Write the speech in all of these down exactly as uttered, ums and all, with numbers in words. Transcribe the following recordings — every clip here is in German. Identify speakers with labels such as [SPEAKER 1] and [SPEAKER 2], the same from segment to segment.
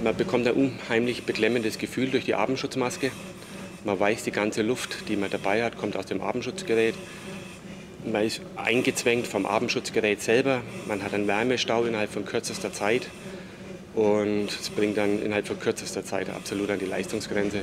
[SPEAKER 1] Man bekommt ein unheimlich beklemmendes Gefühl durch die Atemschutzmaske. Man weiß, die ganze Luft, die man dabei hat, kommt aus dem Atemschutzgerät. Man ist eingezwängt vom Atemschutzgerät selber. Man hat einen Wärmestau innerhalb von kürzester Zeit. Und es bringt dann innerhalb von kürzester Zeit absolut an die Leistungsgrenze.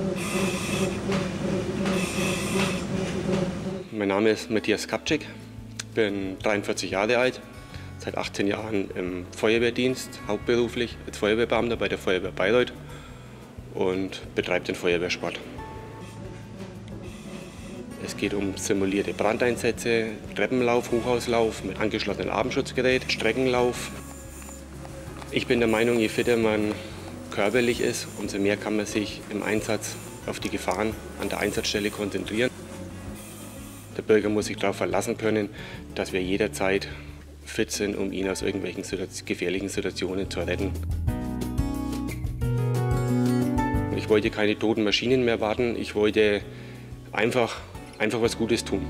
[SPEAKER 1] Mein Name ist Matthias Kapczyk, bin dreiundvierzig Jahre alt, seit achtzehn Jahren im Feuerwehrdienst, hauptberuflich als Feuerwehrbeamter bei der Feuerwehr Bayreuth und betreibe den Feuerwehrsport. Es geht um simulierte Brandeinsätze, Treppenlauf, Hochhauslauf mit angeschlossenem Atemschutzgerät, Streckenlauf. Ich bin der Meinung, je fitter man körperlich ist, umso mehr kann man sich im Einsatz auf die Gefahren an der Einsatzstelle konzentrieren. Der Bürger muss sich darauf verlassen können, dass wir jederzeit fit sind, um ihn aus irgendwelchen gefährlichen Situationen zu retten. Ich wollte keine toten Maschinen mehr warten, ich wollte einfach, einfach was Gutes tun.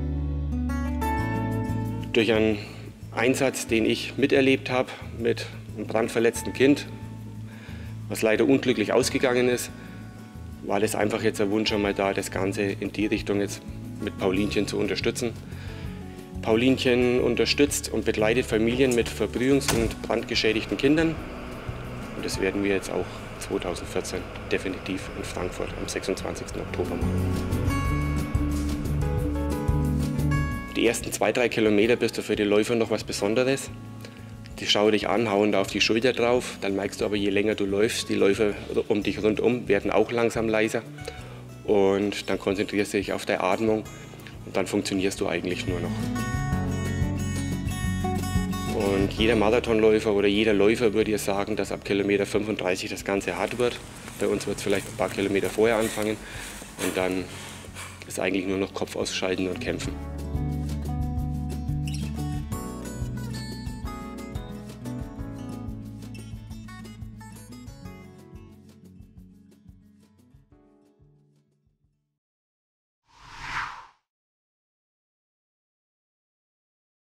[SPEAKER 1] Durch einen Einsatz, den ich miterlebt habe mit einem brandverletzten Kind, was leider unglücklich ausgegangen ist, war das einfach jetzt ein Wunsch einmal da, das Ganze in die Richtung jetzt mit Paulinchen zu unterstützen. Paulinchen unterstützt und begleitet Familien mit verbrühungs- und brandgeschädigten Kindern. Und das werden wir jetzt auch zweitausendvierzehn definitiv in Frankfurt am sechsundzwanzigsten Oktober machen. Die ersten zwei, drei Kilometer bist du für die Läufer noch was Besonderes. Die schauen dich an, hauen da auf die Schulter drauf. Dann merkst du aber, je länger du läufst, die Läufer um dich rundum werden auch langsam leiser. Und dann konzentrierst du dich auf deine Atmung und dann funktionierst du eigentlich nur noch. Und jeder Marathonläufer oder jeder Läufer würde dir sagen, dass ab Kilometer fünfunddreißig das Ganze hart wird. Bei uns wird es vielleicht ein paar Kilometer vorher anfangen und dann ist eigentlich nur noch Kopf ausschalten und kämpfen.